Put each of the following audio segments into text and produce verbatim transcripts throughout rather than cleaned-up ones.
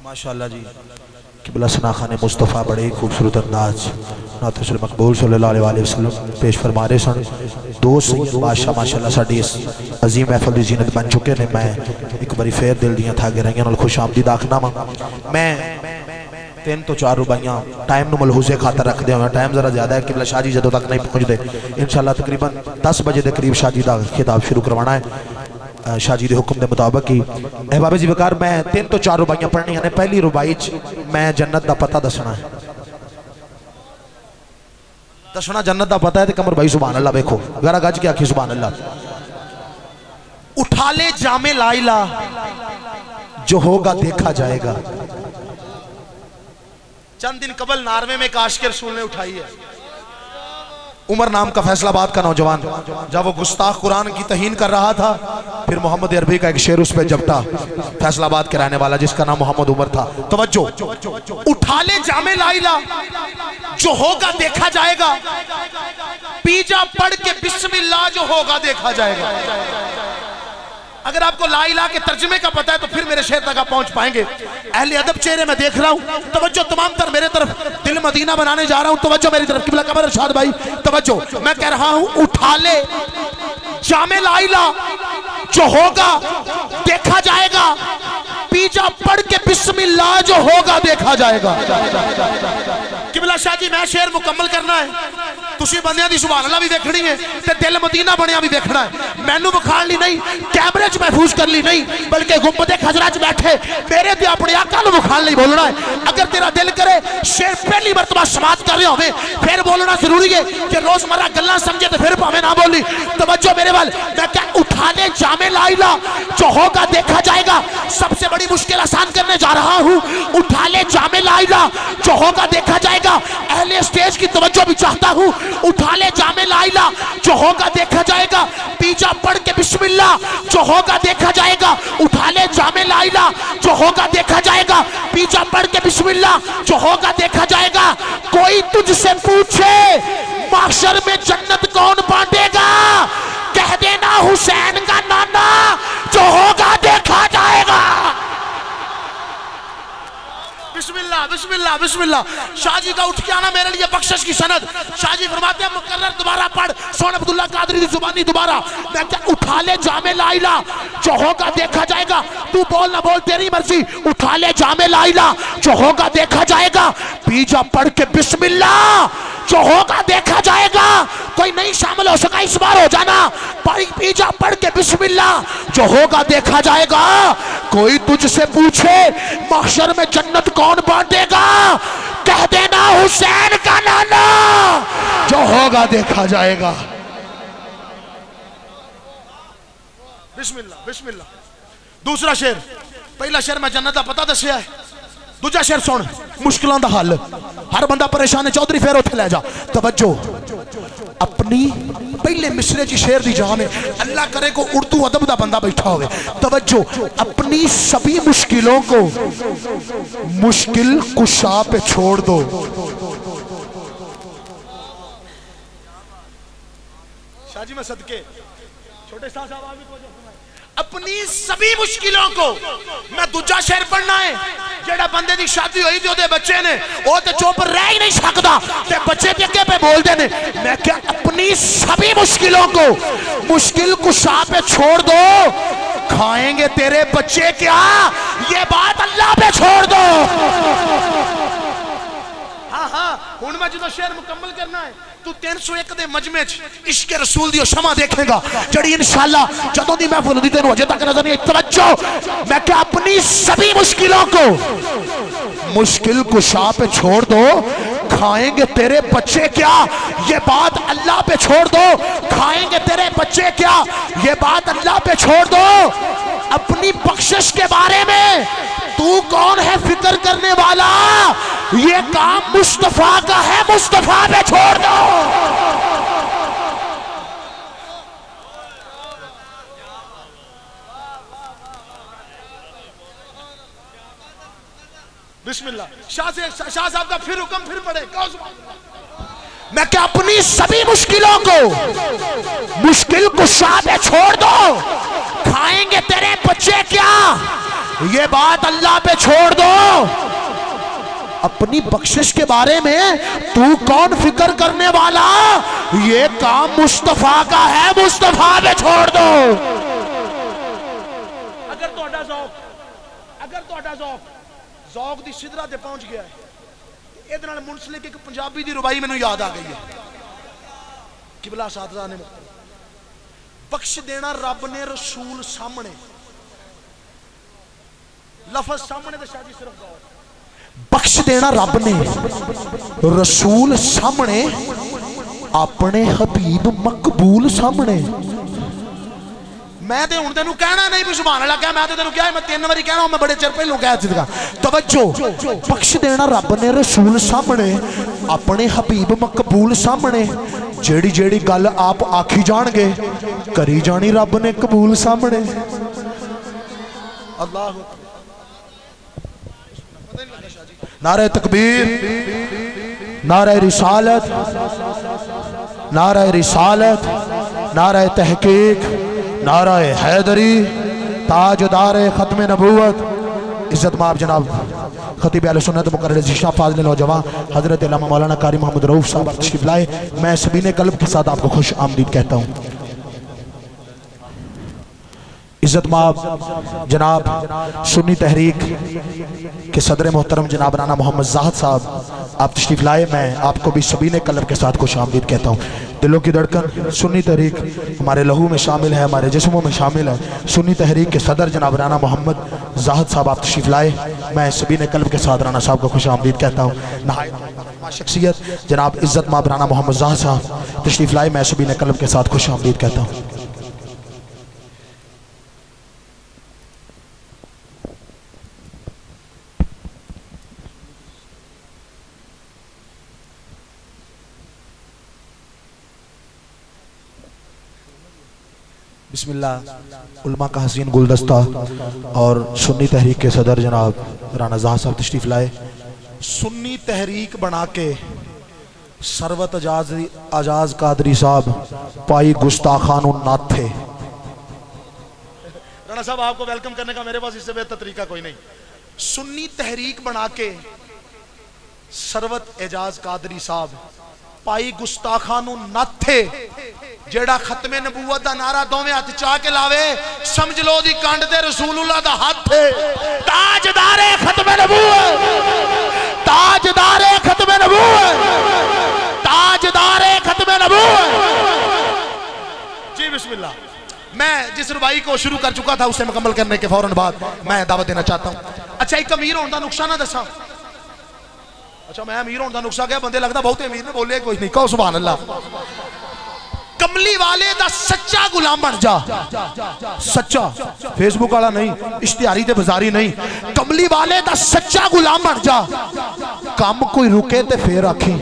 ماشاءاللہ جی قبلہ ثنا خان مصطفیٰ بڑے ہی خوبصورت انداز نعت رسول مقبول صلی اللہ علیہ وآلہ وسلم پیش فرما رہے سن. دو سید بادشاہ ماشاءاللہ ساڑی اس عظیم محفل دی زینت بن چکے نے. میں ایک باری فیر دل دیاں تھا گے رہی ہیں خوش آمدید آخنا میں تین تو چار روبائیاں ٹائم نو ملحوظے خاطر رکھ دے ہوئے. ٹائم ذرا زیادہ ہے قبلہ شاہ جی جدو تک نہیں پہنچ دے. انشاءاللہ تقریباً دس بجے دے قریب شاہ جی دا خطاب شروع کروانا ہے شاہ جی دے حکم دے مطابق کی. احباب جی وقار میں تین تو چار روبائیاں پڑھنی ہیں. پہلی روبائی میں جنت دا پتہ دسنا ہے. دسنا جنت دا پتہ ہے تے کمر بھائی سبحان اللہ بیکھو گرہ گج کے آکھی سبحان اللہ. اٹھا لے جامِ لائلہ جو ہوگا دیکھا جائے گا. چند دن قبل ناروے میں ایک عاشق رسول نے اٹھائی ہے. عمر نام کا فیصلہ آباد کا نوجوان جب وہ گستاخ قرآن کی توہین کر رہا تھا پھر محمد عربی کا ایک شعر اس پہ جپٹا. فیصلہ آباد کے رہنے والا جس کا نام محمد عمر تھا. توجہ اٹھا لے جامِ لائلہ جو ہوگا دیکھا جائے گا. پی جا پڑھ کے بسم اللہ جو ہوگا دیکھا جائے گا. اگر آپ کو لا الہ کے ترجمے کا پتہ ہے تو پھر میرے شہر تک آپ پہنچ پائیں گے. اہل ادب چہرے میں دیکھ رہا ہوں. توجہ تمام تر میرے طرف دل مدینہ بنانے جا رہا ہوں. توجہ میری طرف قبلہ قمر ارشاد بھائی توجہ میں کہہ رہا ہوں اٹھا لے جامِ لا الہ جو ہوگا دیکھا جائے گا. پی جا پڑھ کے بسم اللہ جو ہوگا دیکھا جائے گا. قبلہ شاہ جی میں شعر مکمل کرنا ہے. تسی بندیاں دی سبحان اللہ بھی دیکھنی ہے تے دل مدینہ بنیا بھی دیکھنا ہے. میں نو بکھان لی نہیں کیمرے چ محفوظ کر لی نہیں بلکہ گنبد خضرا چ بیٹھے میرے تے اپنے آقا نو بکھان لی بولنا ہے. اگر تیرا دل کرے شعر پہلی مرتبہ سماعت کر رہے ہوئے پھر بولنا ضروری ہے کہ روز مرہ گلہ سمجھے تو پھر پاویں نہ بولی. توجہ میرے وال میں کہ اٹھا لے جامِ لا الہ جو ہوگا دیکھا جائے گا. سب سے بڑی مشکل آسان کرنے جا رہا ہوں. اٹھا لے جامِ لا الہ جو ہوگا دیکھا جائے گا. اہل اسٹیج کی توجہ بھی چاہتا ہوں. اٹھا لے جامِ لا الہ جو ہوگا دیکھا جائے گا. پیچھا پڑھ کے بسم اللہ جو ہوگا دیکھا جائے گا. اٹھا لے جامِ لا الہ جو ہوگا دیکھا جائے گا. پیچھا پڑھ کے بسم اللہ جو ہوگا دیکھا جائے گا. کوئی تجھ سے پوچھے محشر میں جنت کون بانٹے گا. کہہ دینا حسین کا نانا جو ہوگا دیکھا جائے گا. بسم اللہ بسم اللہ بسم اللہ. شاہ جی کا اٹھ کے آنا میرے لیے بخشش کی سند. شاہ جی فرماتے ہیں مقرر دوبارہ پڑھ سون عبداللہ قادری دی زبانی دوبارہ. میں کیا اٹھا لے جامِ لا الہ جو ہوگا دیکھا جائے گا. تو بول نہ بول تیری مرضی. اٹھا لے جامِ لا الہ جو ہوگا دیکھا جائے گا. پی جا پڑھ کے بسم اللہ جو ہوگا دیکھا جائے گا. کوئی نہیں شامل ہو سکا اس بار ہو جانا. پی جا پڑھ کے بسم اللہ جو ہوگا دیکھا جائے گا. کوئی تجھ سے پوچھے محشر میں جنت کون بانٹے گا. کہہ دینا حسین کا نانا جو ہوگا دیکھا جائے گا. بسم اللہ بسم اللہ. دوسرا شعر پہلا شعر میں جنت دا پتہ دسیا ہے. دوجا شعر سن مشکلوں دا حل. ہر بندہ پریشان ہے چودھری پھر اتھے لے جا. توجہ اپنی پہلے مصرے جی شعر دی جہاں میں اللہ کرے کو اردو ادب دا بندہ بیٹھا ہوئے. توجہ اپنی سبھی مشکلوں کو مشکل کشا پہ چھوڑ دو. شاہ جی میں صدقے چھوٹے صاحب آواز بھی اپنی سبھی مشکلوں کو. میں دوجا شعر پڑھنا ہے. جیڑا بندے دی شادی ہوئی دی دے بچے نے وہ تے چوپ رہ ہی نہیں سکتا تے بچے تے کے پہ بول دے نے. میں کیا اپنی سبھی مشکلوں کو مشکل کشا پہ چھوڑ دو. کھائیں گے تیرے بچے کیا یہ بات اللہ پہ چھوڑ دو. ہاں ہاں ہن میں جدو شعر مکمل کرنا ہے تو تین سو ایک دے مجمع عشق رسول دیو شمع دیکھیں گا جڑی انشاءاللہ جدوں دی محفل دی تینوں اجے تک نظر نہیں. توجہ میں کہ اپنی سبھی مشکلوں کو مشکل کشا پہ چھوڑ دو. کھائیں گے تیرے بچے کیا یہ بات اللہ پہ چھوڑ دو. کھائیں گے تیرے بچے کیا یہ بات اللہ پہ چھوڑ دو. اپنی بخشش کے بارے میں تو کون ہے فکر کرنے والا. یہ کام مصطفیٰ کا ہے مصطفیٰ پہ چھوڑ دو. بسم اللہ. شاہ صاحب کا پھر حکم پھر پڑھے. میں کہ اپنی سبھی مشکلوں کو مشکل کشا پہ چھوڑ دو. کھائیں گے تیرے بچے کیا یہ بات اللہ پہ چھوڑ دو، اپنی بخشش کے بارے میں تو کون فکر کرنے والا، یہ کام مصطفیٰ کا ہے، مصطفیٰ پہ چھوڑ دو۔ اگر تو اڈا ذوق اگر تو اڈا ذوق ذوق دی سدرہ تے پہنچ گیا ہے، ادھر نال منسلک ایک پنجابی دی ربائی میں یاد آ گئی ہے۔ قبلہ ساتھزہ نے بخش دینا رب نے رسول سامنے، لفظ سامنے دے شاہ جی صرف غور، بخش دینا رب نے رسول سامنے، اپنے حبیب مقبول سامنے۔ میں تے ہن تینوں کہنا نہیں بھی سبحان اللہ کہا، میں تے تینوں کہا میں تین واری کہنا ہوں، میں بڑے چر پہلوں کہا چیز کا توجہ، بخش دینا رب نے رسول سامنے، اپنے حبیب مقبول سامنے، جیڑی جیڑی گل آپ آکھی جان گے کری جانی رب نے قبول سامنے۔ اللہ نعرہ تکبیر، نعرہ رسالت، نعرہ رسالت، نعرہ تحقیق، نعرہ حیدری، تاجدار ختم نبوت، عزت مآب جناب خطیب اہل سنت مقرر ذیشان فاضل نوجوان حضرت علامہ مولانا قاری محمد رؤوف صاحب تشریف لائے۔ میں سبین قلب کے ساتھ آپ کو خوش آمدید کہتا ہوں۔ عزت مآب جناب سنی تحریک کے صدر محترم جناب رانا محمد زاہد صاحب آپ تشریف لائے، میں آپ کو بھی سبین قلب کے ساتھ خوش آمدید کہتا ہوں۔ دلوں کی دھڑکن سنی تحریک ہمارے لہو میں شامل ہے، ہمارے جسموں میں شامل ہے۔ سنی تحریک کے صدر جناب رانا محمد زاہد صاحب آپ تشریف لائے، میں سبین قلب کے ساتھ رانا صاحب کو خوش آمدید کہتا ہوں۔ نہایت شخصیت جناب عزت مآب رانا محمد زاہد صاحب تشریف لائے، میں سبین قلب کے ساتھ خوش آمدید کہتا ہوں۔ بسم اللہ، علماء کا حسین گلدستہ اور سنی تحریک کے صدر جناب رانا زاہد صاحب تشریف لائے۔ سنی تحریک بنا کے سروت اجاز قادری صاحب پائی گستاخان نات تھے۔ رانا صاحب آپ کو ویلکم کرنے کا میرے پاس اس سے بہتر طریقہ کوئی نہیں۔ سنی تحریک بنا کے سروت اجاز قادری صاحب پائی گستاخان نات تھے، جیڑا ختم نبوت دا نعرہ دوویں ہاتھ چاہ کے لاوے سمجھ لو دی کانڈ تے رسول اللہ دا ہاتھ ہے۔ تاجدار ختم نبوت، تاجدار ختم نبوت، تاجدار ختم نبوت۔ جی بسم اللہ، میں جس ربائی کو شروع کر چکا تھا اسے مکمل کرنے کے فوراً بعد میں دعوت دینا چاہتا ہوں۔ اچھا ایک امیر ہونے دا نقصان نہ دساں۔ اچھا میں امیر ہونے دا نقصان کیا، بندے لگتا بہت امیر نے بولے کوئی نہیں، کہو سبحان اللہ۔ کملی والے دا سچا غلام بن جا، سچا فیس بک والا نہیں، اشتہاری تے بازاری نہیں، کملی والے دا سچا غلام بن جا، کام کوئی رکے تے پھر آکھی۔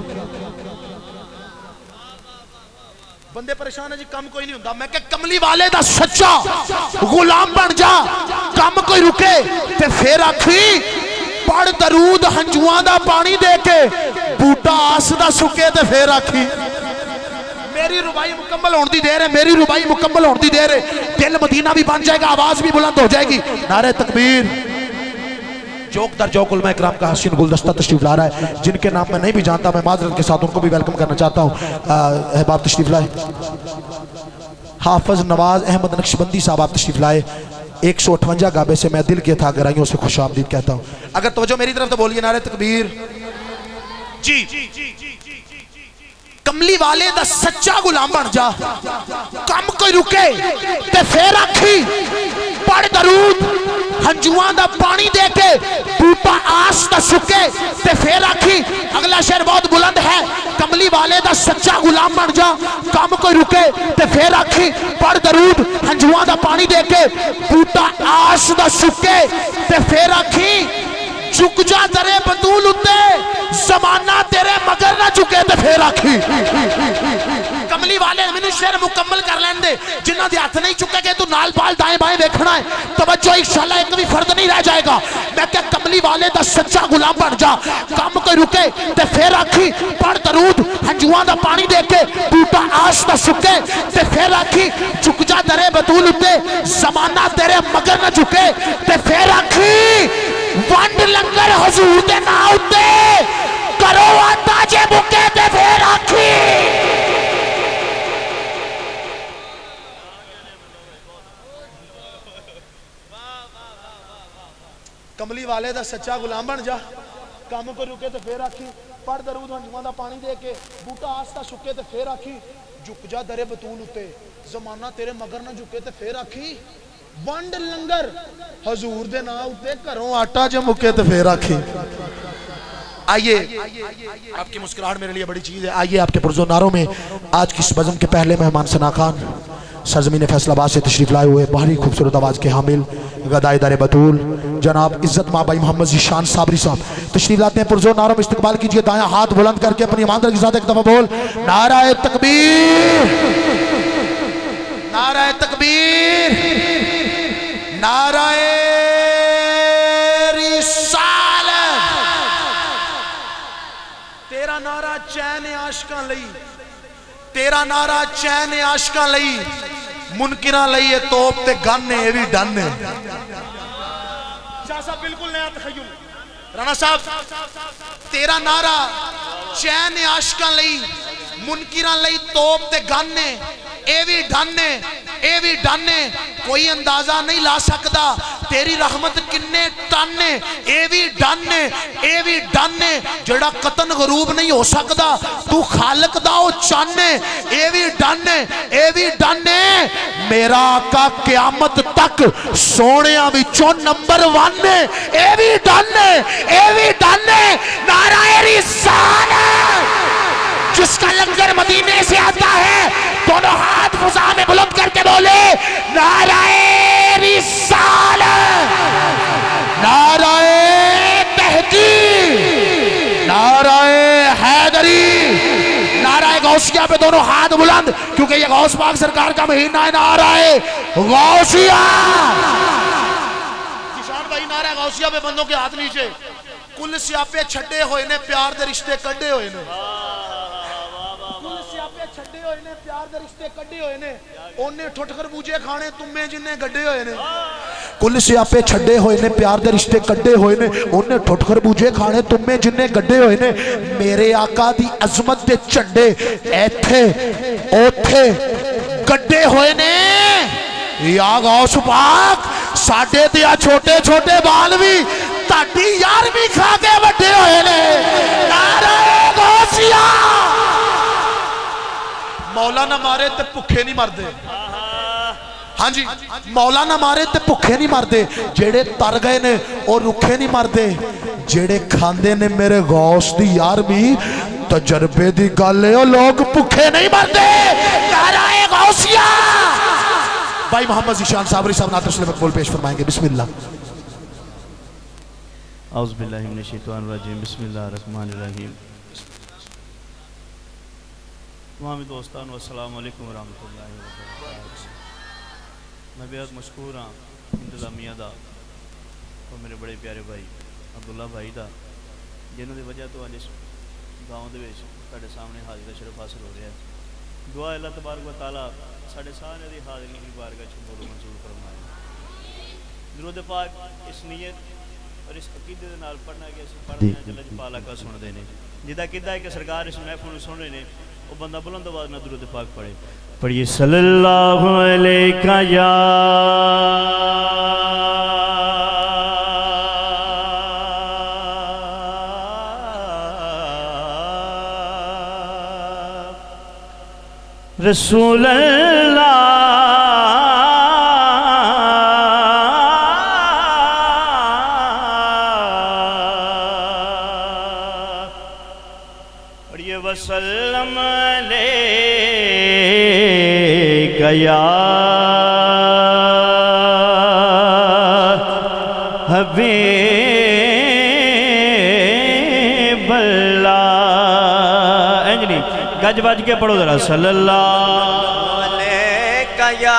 بندے پریشان ہے جی کام کوئی نہیں ہوندہ، میں کہ کملی والے دا سچا غلام بن جا، کام کوئی رکے تے پھر آکھی، پڑھ درود ہنجوان دا پانی دے کے بوٹا آس دا سکے تے پھر آکھی۔ میری ربائی مکمل ہونے دی دیر ہے، میری ربائی مکمل ہونے دی دیر ہے، دل مدینہ بھی بن جائے گا، آواز بھی بلند ہو جائے گی۔ نعرہ تکبیر۔ جوک در جوک علماء اکرام کا حسین گلدستہ تشریف لا رہا ہے، جن کے نام میں نہیں بھی جانتا، میں معذرت کے ساتھ ان کو بھی ویلکم کرنا چاہتا ہوں۔ احباب تشریف لائے، حافظ نواز احمد نقشبندی صاحب آپ تشریف لائے، ایک سو اٹھونجا گابے سے میں دل کے تھا گرائیوں سے خوش آمدید کہتا ہوں۔ اگر توجہ میری طرف تو بولیے نعرہ تکبیر۔ جی کملی والے دا سچا غلام بن جا، کم کوئی رکے تے پھر آکھی، پڑھ درود ہنجوان دا پانی دے کے بوٹا آس دا سکے تے پھر آکھی۔ اگلا شعر بہت بلند ہے، کملی والے دا سچا غلام بن جا، کم کوئی رکے تے پھر آکھی، پڑھ درود ہنجوان دا پانی دے کے بوٹا آس دا سکے تے پھر آکھی، چک جا درے بطول اتے زمانہ تیرے مگر نہ چکے تے پھر آکھی۔ کملی کملی والے میں شعر مکمل کر لین دے جنہ دے ہاتھ نہیں چکے گئے تو نال بال دائیں بائیں دیکھنا ہے توجہ انشاءاللہ ایک بھی فرد نہیں رہ جائے گا میں کہ کملی والے دا سچا غلام بن جا کام کوئی رکے تے پھر آکھی پڑھ درود ہنجوان دا پانی دے کے بوٹا آس دا سکے تے پھر آکھی چک جا درے بطول اتے زمانہ تیرے مگر نہ چکے تے پھر آکھی وانڈ لنگر حضور دے نا اتے کرو آتا جے بکے تے پھر آکھی کملی والے دا سچا غلام بن جا کام کو رکے تے پھر آکھی پڑھ درود ہنجوان دا پانی دے کے بوٹا آستا سکے تے پھر آکھی جھک جا درے بطول اتے زمانہ تیرے مگر نہ جھکے تے پھر آکھی وانڈ لنگر حضور دے نا اتے کروں آٹا جے مکے تے پھر آکھی آئیے آپ کی مسکراہٹ میرے لیے بڑی چیز ہے آئیے آپ کے پرزو ناروں میں آج کی اس بزم کے پہلے مہمان ثنا خان سرزمین فیصل آباد سے تشریف لائے ہوئے بہری خوبصورت آواز کے حامل غدائے در بطول جناب عزت ماں بائی محمد ذیشان صابری صاحب تشریف لاتے ہیں پرزو ناروں میں استقبال کیجئے دائیں ہاتھ بلند کر کے اپنی ایمانداری کے ساتھ ایک دفعہ بول نعرہ تکبیر نعرہ تکبیر نعرہ رسالت تیرا نعرہ چین عاشقاں لئی تیرا نعرہ چین عاشقاں لئی منکراں لئی توپ تے گن اے وی ڈن ہے شاہ صاحب بالکل نیا تخیل رانا صاحب تیرا نعرہ چین عاشقاں لئی منکراں لئی توپ تے گن اے وی ڈن ہے اے وی ڈن ہے کوئی اندازہ نہیں لا سکتا تیری رحمت کنے ٹن ہے اے وی ڈن ہے اے وی ڈن ہے جڑا قطن غروب نہیں ہو سکتا تو خالق داؤ چن ہے اے وی ڈن ہے اے وی ڈن ہے میرا آقا قیامت تک سونیاں بھی چون نمبر ون ہے اے وی ڈن ہے اے وی ڈن ہے نعرہ رسالت جس کا لنگر مدینے سے آتا ہے دونوں ہاتھ فضا میں بلند کر کے بولے نعرہ رسالت نعرہ تحقیق نعرہ حیدری نعرہ غوثیہ پہ دونوں ہاتھ بلند کیونکہ یہ غوث پاک سرکار کا مہینہ ہے نعرہ غوثیہ کشان بھائی نعرہ غوثیہ پہ بندوں کے ہاتھ نیچے کل سیاپے چھڑے ہوئے نے پیار دے رشتے کڑے ہوئے نے چھڑے ہوئے نے پیار دے رشتے کڈے ہوئے نے اونے ٹھٹ خربوجے کھانے تمہیں جنہیں گڈے ہوئے نے کل سیاپے چھڑے ہوئے نے پیار دے رشتے کڈے ہوئے نے اونے ٹھٹ خربوجے کھانے تمہیں جنہیں گڈے ہوئے نے میرے آقا دی عظمت دے چنڈے ایتھے اوتھے گڈے ہوئے نے یا غوث پاک ساڑھے دیا چھوٹے چھوٹے بال بھی تاڑی یار بھی کھا کے بڑھے ہوئے نے نعرہ غوثیہ مولا نہ مارے تے پکھے نہیں مر دے ہاں جی مولا نہ مارے تے پکھے نہیں مر دے جیڑے تر گئے نے اور رکھے نہیں مر دے جیڑے کھاندے نے میرے غوث دی یار بھی تجربے دی گالے اور لوگ پکھے نہیں مر دے نعرہ غوثیہ بھائی محمد ذیشان صابری صاحب نعت رسول مقبول پیش فرمائیں گے بسم اللہ اعوذ باللہ من الشیطان الرجیم بسم اللہ الرحمن الرحیم تمام دوستان والسلام علیکم ورحمۃ اللہ وبرکاتہ میں بہت مشکور ہاں انتظامیہ دا اور میرے بڑے پیارے بھائی عبداللہ بھائی دا جنہوں دی وجہ تو آج اس گاؤں دے وچ ساڈے سامنے حاضر شرف حاصل ہو رہا ہے دعا اللہ تبارک و تعالیٰ ساڈے سارے دی حاضری کی بارگاہ وچ قبول منظور فرمائے درود پاک اس نیت اور اس عقیدے دے نال پڑھنا کہ اس پڑھنے جل جلالہ کا سن دے نے جدا کیدا ہے کہ سرکار اس محفل نوں سن رہے نے وہ بندہ بلند آواز نہ درود پاک پڑھے پڑھیے صلی اللہ علیہ یا رسول اللہ پڑھیے وسلم یا حبیب اللہ انجلی گج بج کے پڑھو ذرا صلی اللہ علیکہ یا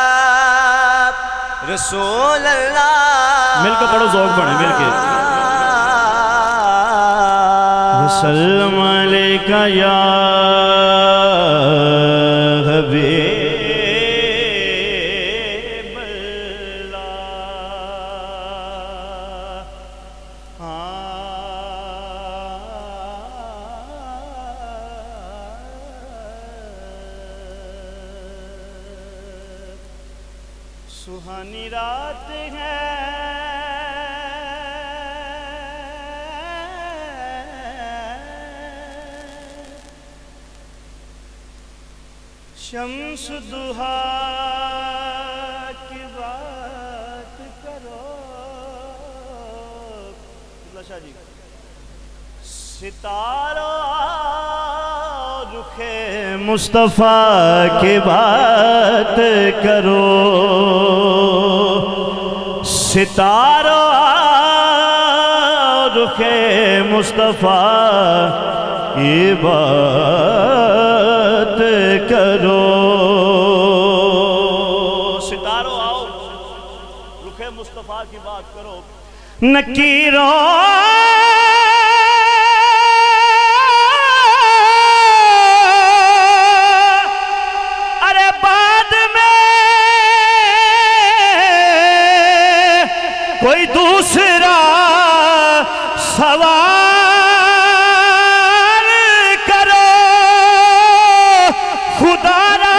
رسول اللہ مل کے پڑھو ذوق بڑھے مل کے وسلم علیکہ یا حبیب اللہ سہانی رات ہے شمس دہا کی بات کرو اللہ شاہ جی ستاروں رخ مصطفیٰ کی بات کرو ستاروں رخ مصطفیٰ کی بات کرو ستاروں آؤ رخ مصطفیٰ کی بات کرو نکیروں ارے بعد میں کوئی دوسرا سوال کرو خدا را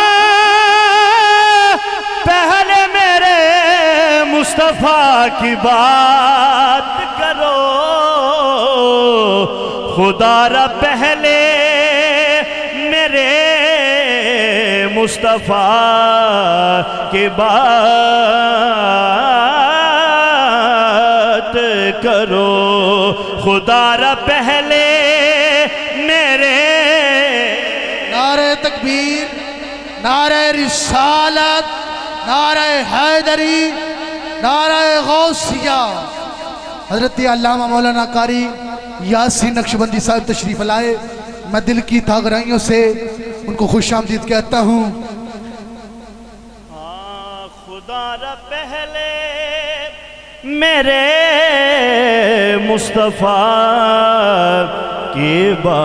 پہلے میرے مصطفیٰ کی بات کرو خدا را پہلے میرے مصطفیٰ کی بات کرو خدا را پہلے میرے نعرہ تکبیر نعرہ رسالت نعرہ حیدری نعرہ غوثیہ حضرت علامہ مولانا قاری یاسین نقشبندی صاحب تشریف لائے میں دل کی تھاگرائیوں سے ان کو خوش آمدید کہتا ہوں خدا را پہلے میرے مصطفیٰ کی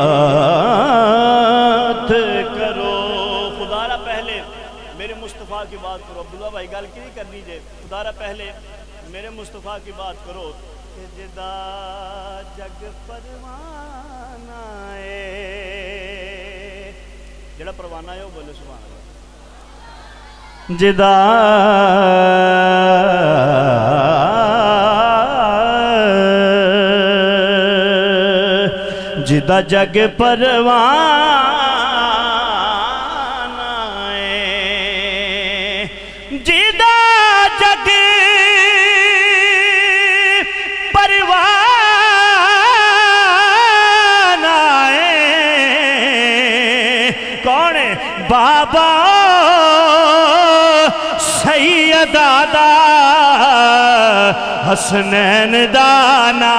بات کرو خدا را پہلے میرے مصطفیٰ کی بات کرو عبداللہ بھائی گل کی نہیں کرنی جے خدا را پہلے میرے مصطفیٰ کی بات کرو کہ جدا جگ پروانہ ہے جڑا پروانہ ہے وہ بولے سبحان اللہ جدا جدا جگ پروانہ ہے جدا جگ پروانہ ہے کون ہے بابا سید دادا حسنین دانا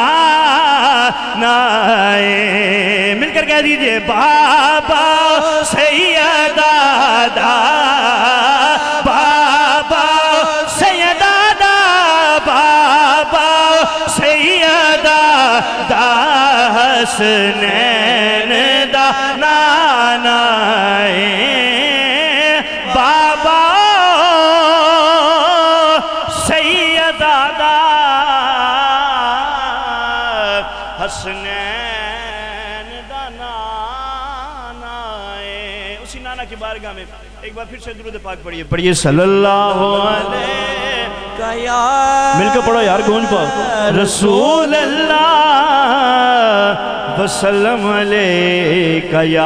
نائے مل کر کہہ دیجئے بابا سید دادا بابا سید دادا بابا سید دادا حسنین دانا نائے بابا حسنین دا نانا ہے اسی نانا کی بارگاہ میں ایک بار پھر سے درود پاک پڑھئے پڑھئے صلی اللہ علیہ مل کے پڑھو یار گونج پاک رسول اللہ وسلم علیکہ یا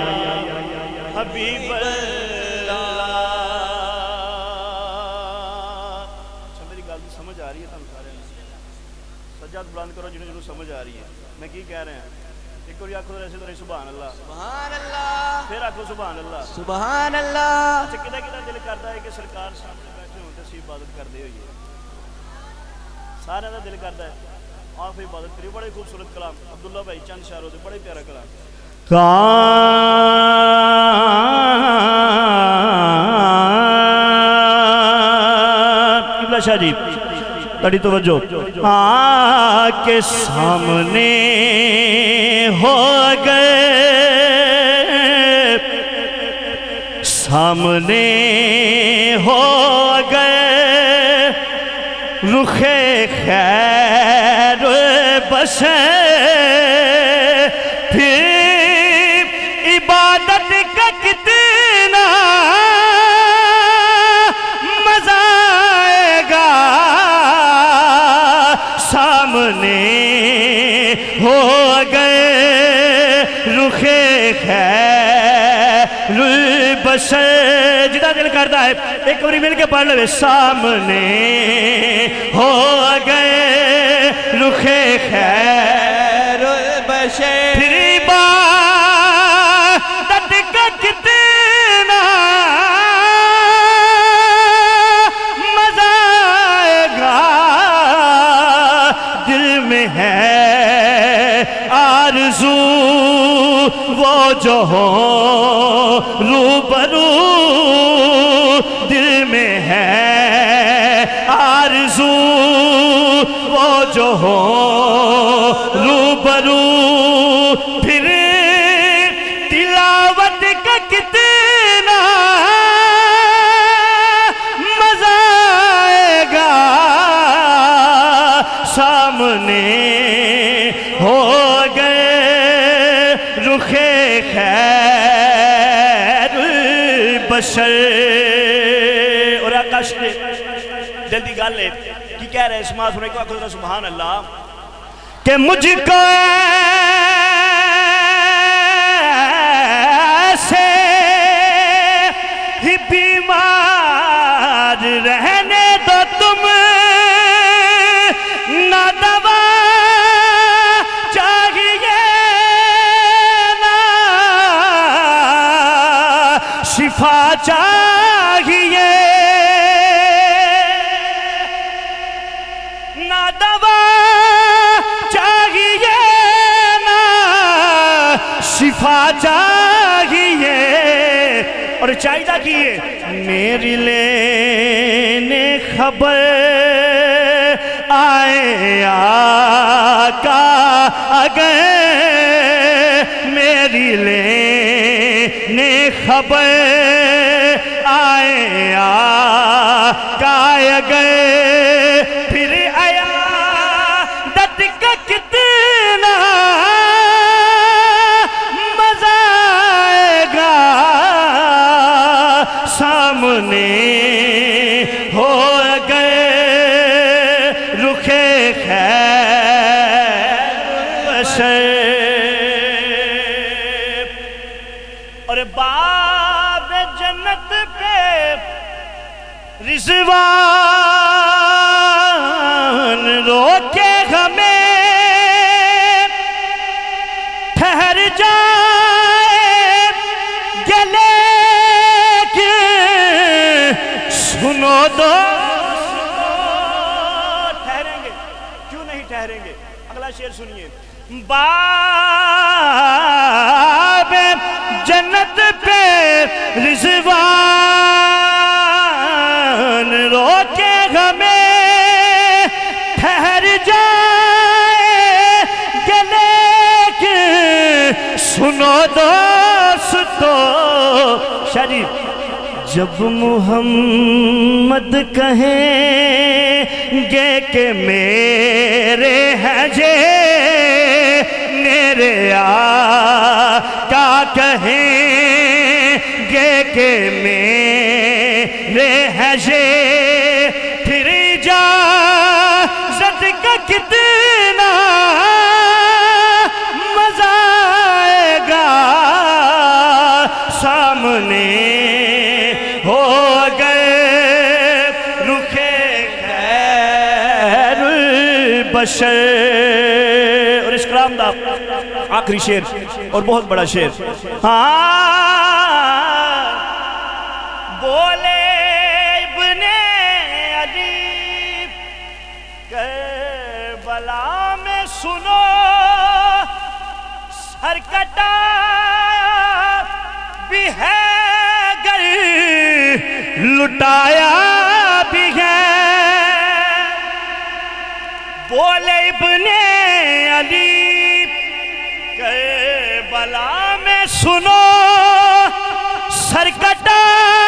حبیب اللہ میری گل سمجھ آ رہی ہے سجاد بلند کرو جنہوں جنہوں سمجھ آ رہی ہے میں کی کہہ رہے ہیں ایک اور آنکھوں ایسے تو رہی سبحان اللہ سبحان اللہ پھر آنکھوں سبحان اللہ سبحان اللہ اچھا کدھا کدھا دل کرتا ہے کہ سرکار سامنے بیٹھے ہوتے سی عبادت کر دے ہوئی ہے سارے دا دل کرتا ہے آپ عبادت کری بڑے خوبصورت کلام عبداللہ بھائی چند شاعروں سے بڑے پیارا کلام قبلہ شاہ جی تڑی توجہ آ کے سامنے ہو گئے سامنے ہو گئے رخ خیر بشر پھر عبادت کا کتنا مزہ آئے گا سامنے ہو گئے رخ خیر بشر جدا دل کرتا ہے ایک بری مل کے پڑھ لے سامنے ہو گئے رخ خیر بشر پھر عبادت کا کتنا مزہ آئے گا دل میں ہے آرزو وہ جو ہو روبرو دل میں ہے آرزو وہ جو ہو روبرو پھر تلاوت کا کتنا مزہ آئے گا سامنے ہو گئے رخ خیر بشر اور آقاش نے جلدی گال لے کی کہہ رہے اسماعت ہونے کو آخر سبحان اللہ کہ مجھ کو ایسے ہی بیمار رہنے دو تم نہ دوا چاہیے نہ شفا چاہیے نہ دوا چاہیے نہ شفا چاہیے اور چاہیدہ کیے میری لینے خبر آئے آقا اگر میری لینے خبر آئے آقا اگر پھر عیادت کا کتنا مزہ آئے گا سامنے ہو گئے رخ خیر بشر اور باب جنت پہ رضوان روکے ہمیں ٹھہر جائے گلے کے سنو دو ٹھہریں گے کیوں نہیں ٹھہریں گے اگلا شعر سنیے باب جنت پہ رضوان روکے ہمیں ٹھہر جائے گلے کے سنو دوستو شریف جب محمد کہیں گے کہ میرے ہیں جے میرے آقا کہیں گے کہ میرے ہیں جے پھر اجازت کا کتنا مزہ آئے گا سامنے ہو گئے رخ خیر بشر اور اس کلام دا آخری شعر اور بہت بڑا شعر ہاں بولے ابن علی کربلا میں سنو ہر کٹا بھی ہے گر لٹایا بھی ہے بولے ابن علی کربلا میں سنو سر کٹا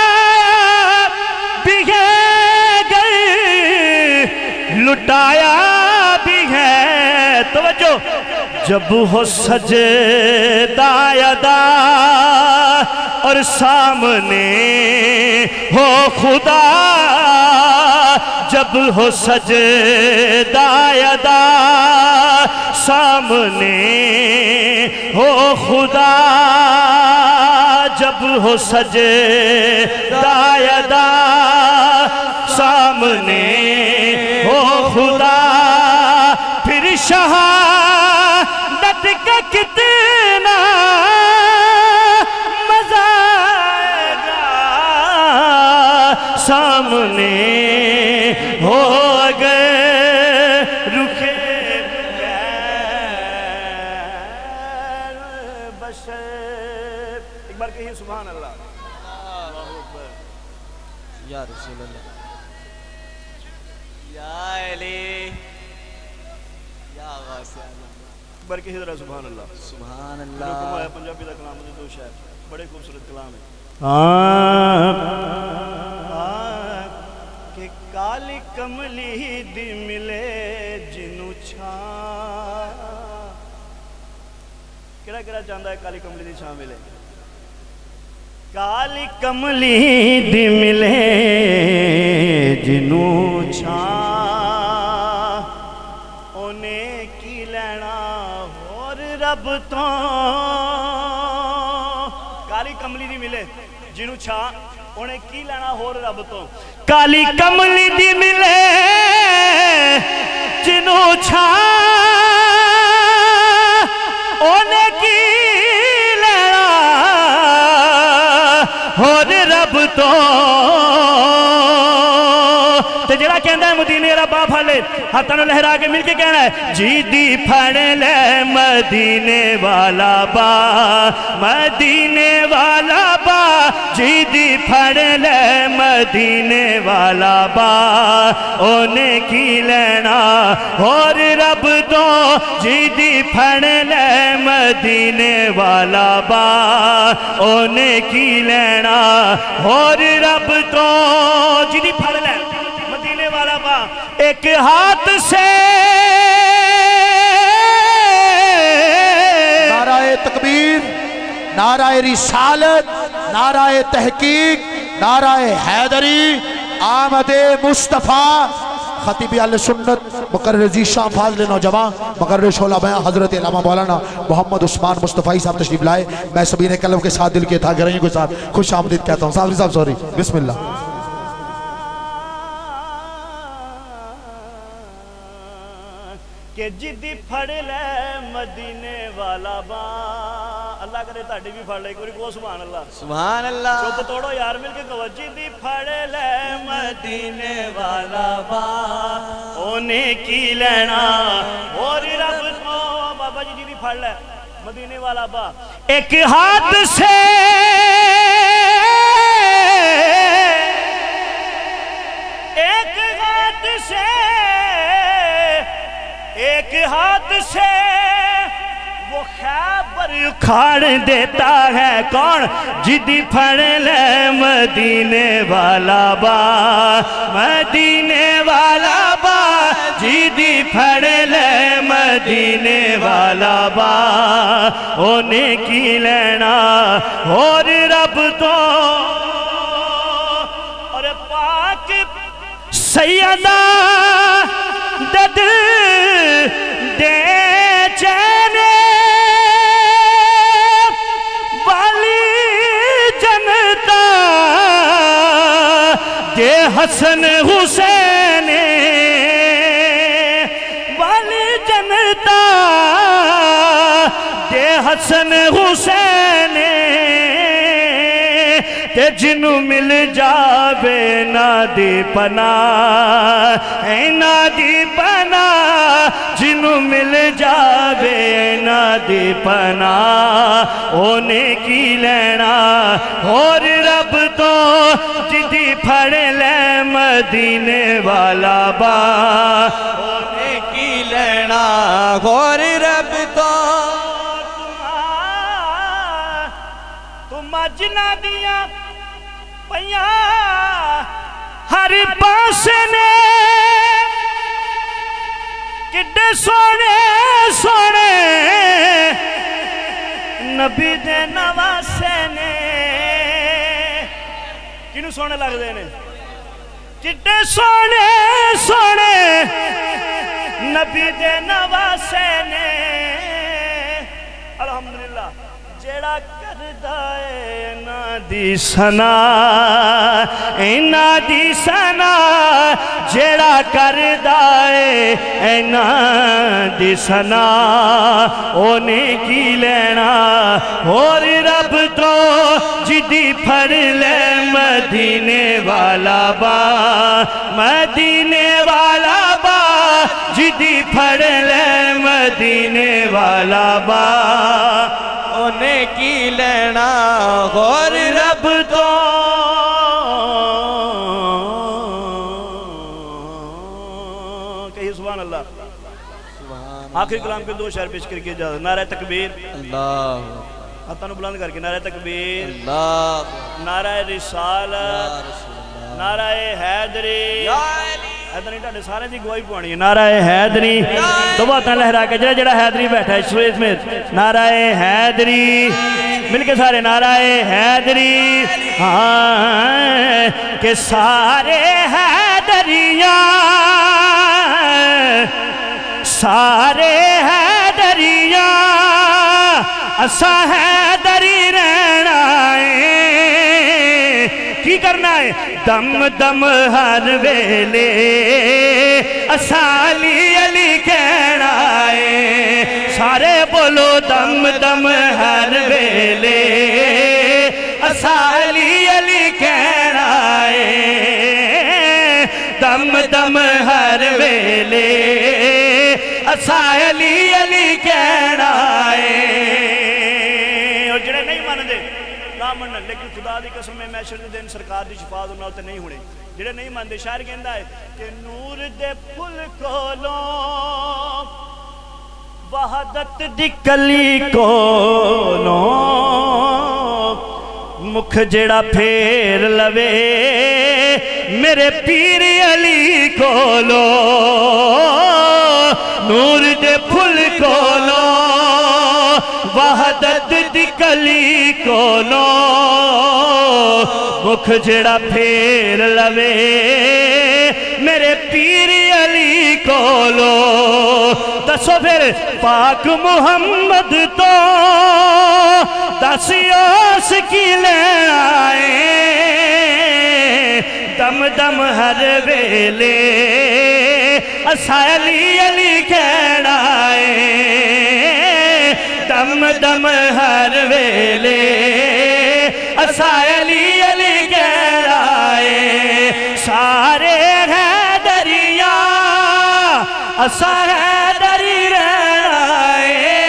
بھی ہے گر لٹایا بھی ہے توجہ جب ہو سجدہ ادا اور سامنے ہو خدا جب ہو سجدہ ادا سامنے ہو خدا جب ہو سجدہ ادا سامنے ہو خدا پھر شہادت کا کتنا مزہ آئے گا سامنے ہو گئے رکھے بشر ایک بار کہیے سبحان اللہ اللہ اکبر یا رسول اللہ یا علی یا غاسیہ بر کے حضرہ سبحان اللہ سبحان جو اللہ کمایا پنجابی دا کلام مجھے دو شاعر بڑے خوبصورت کلام ہے کہ کالی کملی دی ملے جنو چھان کیڑا کیڑا چاہتا ہے کالی کملی دی چھان ملے کالی کملی دی ملے جنو چھان انہیں کی لینا اور رب تو کالی کملی دی ملے جنو چھان انہیں کی لینا اور رب تو کالی کملی دی ملے جنو چھان انہیں کی لینا اور رب تو تے جڑا کہندہ ہے مدینے ربا پھلے ہاتھانو لہرا کے مل کے کہنا ہے جی دی پھڑے لے مدینے والا با مدینے والا با جی دی پھڑے لے مدینے والا با اونے کی لینا اور رب تو جی دی پھڑے لے مدینے والا با اونے کی لینا اور رب تو جی دی پھڑے لے مدینے والا با ایک ہاتھ سے نعرہ تکبیر نعرہ رسالت نعرہ تحقیق نعرہ حیدری آمد مصطفیٰ خطیب اہل سنت مقرر ذیشان فاضل نوجوان مقرر شعلہ بیان حضرت علامہ مولانا محمد عثمان مصطفی صاحب تشریف لائے میں سبین قلب کے ساتھ دل کے تھا گرائیوں کے ساتھ خوش آمدید کہتا ہوں صاحب صاحب سوری بسم اللہ کہ جدی پھڑ لے مدینے والا با اللہ کرے تاڑی بھی پھڑ لے کوئی کو سبحان اللہ سبحان اللہ چوپ توڑو یار مل کے کہو جدی پھڑ لے مدینے والا با انہیں کی لینا اور رب تو بابا جی جدی پھڑ لے مدینے والا با ایک ہاتھ سے ایک ہاتھ سے ایک ہاتھ سے وہ خیبر اکھاڑ دیتا ہے کون جدی پھڑ لے مدینے والا با مدینے والا با جدی پھڑ لے مدینے والا با انہیں کی لینا اور رب تو اور پاک سیدہ دد دے چینے والی جنتا دے حسن حسین والی جنتا دے حسن حسین تے جنو مل جاوے نا دی پناہ اے نا دی پناہ جنو مل جاوے نا دی پناہ اونے کی لینا اور رب تو جدی پھڑ لے مدینے والا با اونے کی لینا اور رب تو تم اجنا دیا پیا ہر پاسے نے کڈے سونے سونے نبی دے نواسے نے کنوں سونے لگ دے نے کڈے سونے سونے نبی دے نواسے نے الحمدللہ جیڑا کردہ اینا دی سنا اینا دی سنا جیڑا کردہ اینا دی سنا اونے کی لینا اور رب تو جدی پھڑ لے مدینے والا با مدینے والا با جدی پھڑ لے مدینے والا با اونے کی لینا اور رب تو کہیے سبحان اللہ آخری کلام کے دو شعر پیش کر کے جا نعرہ تکبیر اللہ ہاتھوں بلند کر کے نعرہ تکبیر اللہ نعرہ رسالت نعرہ حیدری حیدری ٹاڑے سارے دی گواہی پوانی ہے نعرہ حیدری دو باتاں لہرا کے جڑا جڑا حیدری بیٹھا ہے اس میں نعرہ حیدری مل کے سارے نعرہ حیدری ہاں کہ سارے حیدریاں سارے حیدریاں اسا حیدری رہنا ہے کی کرنا ہے دم دم ہر ویلے اسا علی علی کہنا ہے سارے بولو دم دم ہر ویلے اسا علی علی کہنا ہے دم دم ہر ویلے اسا علی علی کہنا ہے اور جڑے نہیں مان دے نہ منن لیکن خدا دی قسم میں محشر دے دن سرکار دی شفاعت انہاں تے نہیں ہونے جڑے نہیں مان دے شاعر کہندا ہے کہ نور دے پھل کولوں وحدت دی کلی کولوں مکھ جڑا پھیر لوے میرے پیر علی کولو نور دے پھل کولو وحدت دی کلی کولو مکھ جڑا پھیر لوے میرے پیر علی کولو دسو پھر پاک محمد تو دسیوس کی لے آئے دم دم ہر ویلے اسا علی علی کہنا ہے دم دم ہر ویلے اسا علی علی کہنا ہے سارے حیدریاں اسا حیدری رہنا ہے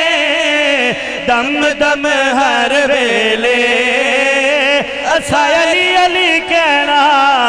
دم دم ہر ویلے اسا علی علی کہنا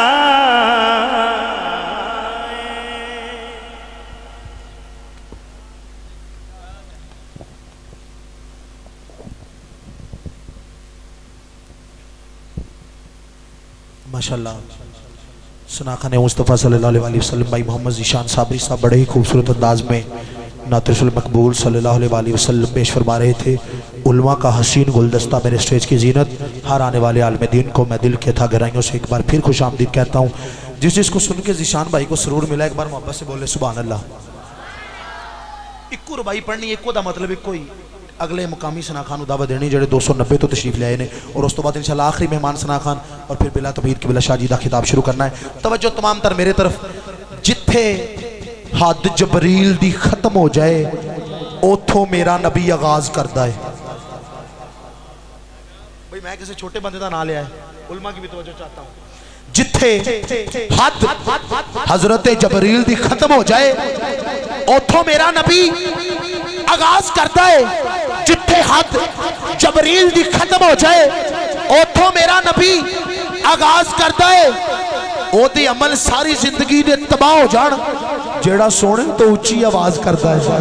ماشاءاللہ سناخان مصطفیٰ صلی اللہ علیہ وسلم بھائی محمد ذیشان صابری صاحب بڑے ہی خوبصورت انداز میں نعت رسول مقبول صلی اللہ علیہ وسلم پیش فرما رہے تھے علماء کا حسین گلدستہ میرے سٹیج کی زینت ہر آنے والے عالم دین کو میں دل کے تھا گہرائیوں سے ایک بار پھر خوش آمدید کہتا ہوں جس جس کو سن کے ذیشان بھائی کو سرور ملا ایک بار محبت سے بولے سبحان اللہ ایک کو ربائی پڑھنی ایک کو دا مطلب ایک کوئی اگلے مقامی ثنا خان دعوت دینی جڑے دو سو نبے تو تشریف لے آئے نے اور اس تو بعد انشاءاللہ آخری مہمان ثنا خان اور پھر بلا تمہید کی بلا شاہ جی دا خطاب شروع کرنا ہے توجہ تمام تر میرے طرف جتھے حد جبریل دی ختم ہو جائے اوتھو میرا نبی آغاز کردا ہے بھئی میں کسی چھوٹے بندے دا نہ لیا ہے علماء کی بھی توجہ چاہتا ہوں جتھے حد حضرت جبریل دی ختم ہو جائے اوتھو میرا نبی آغاز کرتا ہے جتھے حد جبریل دی ختم ہو جائے اوتھوں میرا نبی آغاز کرتا ہے او دی عمل ساری زندگی دے تباہ ہو جان جیڑا سونے تو اچھی آواز کرتا ہے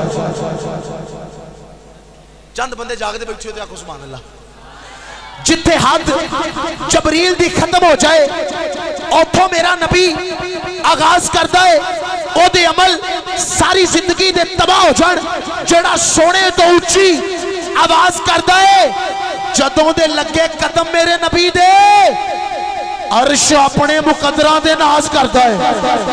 چند بندے جاگتے بیٹھے ہوتے آکھو سبحان اللہ جتھے حد جبریل دی ختم ہو جائے اوتھوں میرا نبی آغاز کرتا ہے او دے عمل ساری زندگی دے تباہ ہو جان جڑا سونے تو اچھی آواز کرتا ہے جدوں دے لگے قدم میرے نبی دے عرش اپنے مقدرہ دے ناز کرتا ہے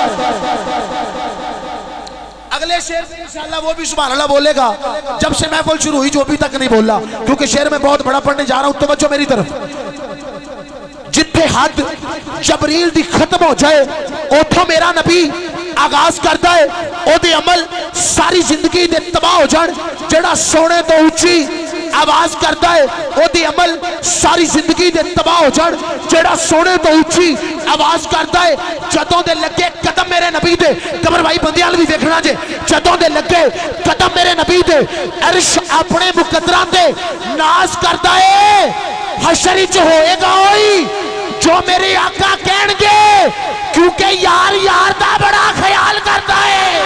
اگلے شعر سے انشاءاللہ وہ بھی سبحان اللہ بولے گا جب سے محفل شروع ہوئی جو ابھی تک نہیں بولا کیونکہ شعر میں بہت بڑا پڑھنے جا رہا ہوں توجہ میری طرف جتھے حد جبریل دی ختم ہو جائے اوتھوں میرا نبی آغاز کرتا ہے او دے عمل ساری زندگی دے تباہ ہو جان جڑا سونے تو اچھی آواز کرتا ہے او دی عمل ساری زندگی دے تباہ ہو جان جڑا سونے تو اچھی آواز کرتا ہے جدوں دے لگے قدم میرے نبی دے قبر بھائی بندیال بھی دیکھنا جے جدوں دے لگے قدم میرے نبی دے عرش اپنے مقدرہ دے ناز کرتا ہے حشر چ ہوئے گا ہوئی جو میرے آقا کہن گے کیونکہ یار یار دا بڑا خیال کرتا ہے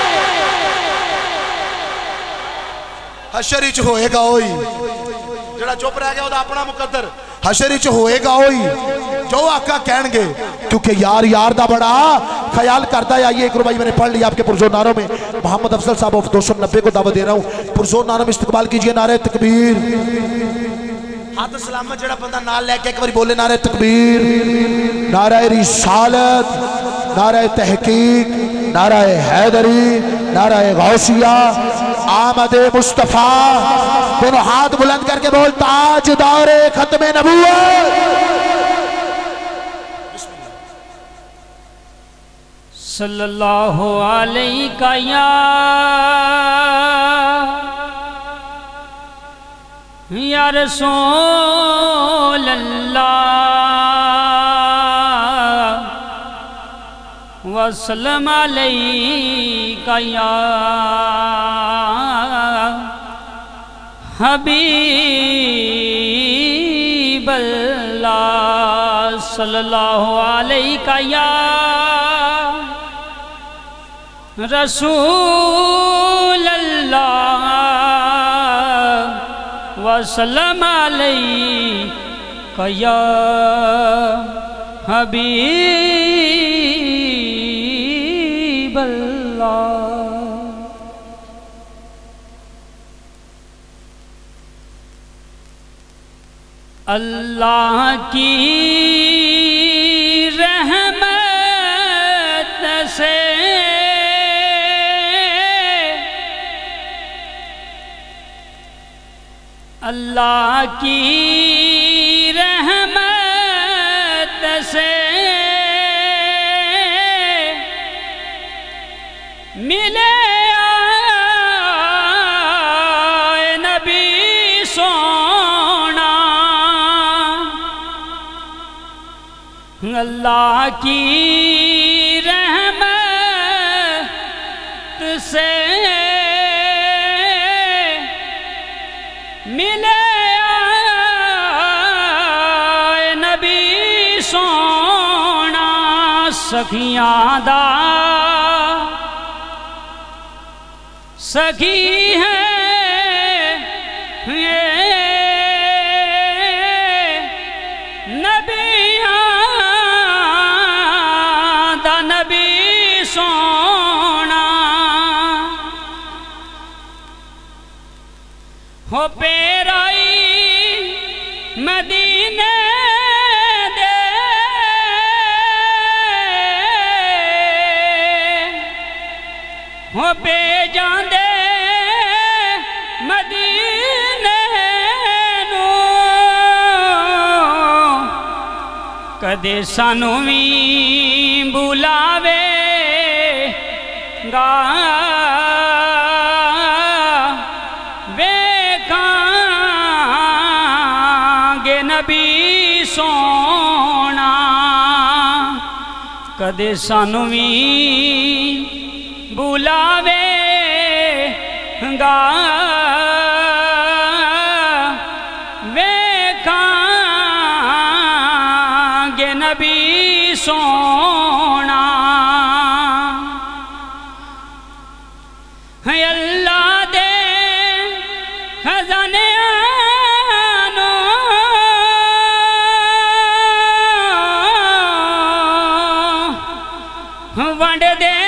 حشر چ ہوئے گا ہوئی جڑا چپ رہ گیا وہ دا اپنا مقدر حشر چ ہوئے گا ہوئی جو آقا کہن گے کیونکہ یار یار دا بڑا خیال کرتا ہے آئیے ایک ربائی میں نے پڑھ لیا آپ کے پرزور ناروں میں محمد افضل صاحب دو سو نبے کو دعوت دے رہا ہوں پرزور ناروں میں استقبال کیجئے نعرہ تکبیر ہاتھ سلامت جڑا بندہ نال لے کے ایک باری بولے نعرہ تکبیر نعرہ رسالت نعرہ تحقیق نعرہ حیدری نعرہ غوثیہ آمد مصطفیٰ دونوں ہاتھ بلند کر کے بول تاجدار ختم نبوت صلی اللہ علیہ یا یا رسول اللہ وسلم علیکہ یا حبیب اللہ صلی اللہ علیہ یا رسول اللہ وسلم علیکہ یا حبیب اللہ اللہ کی رحمت سے اللہ کی رحمت سے ملے آئے نبی سونا اللہ کی رحمت سے ملے آئے نبی سونا سخیاں دا سخی ہے نبیاں دا نبی سونا ہو پیرائی مدینے دے ہو پہ جاندے مدینے نو کدے سانو بھی بلاوے گا نبی سونا کدے سانو بھی بلاوے चंगा वेखांगे नबी सोना अल्लाह दे खजाने वंड दे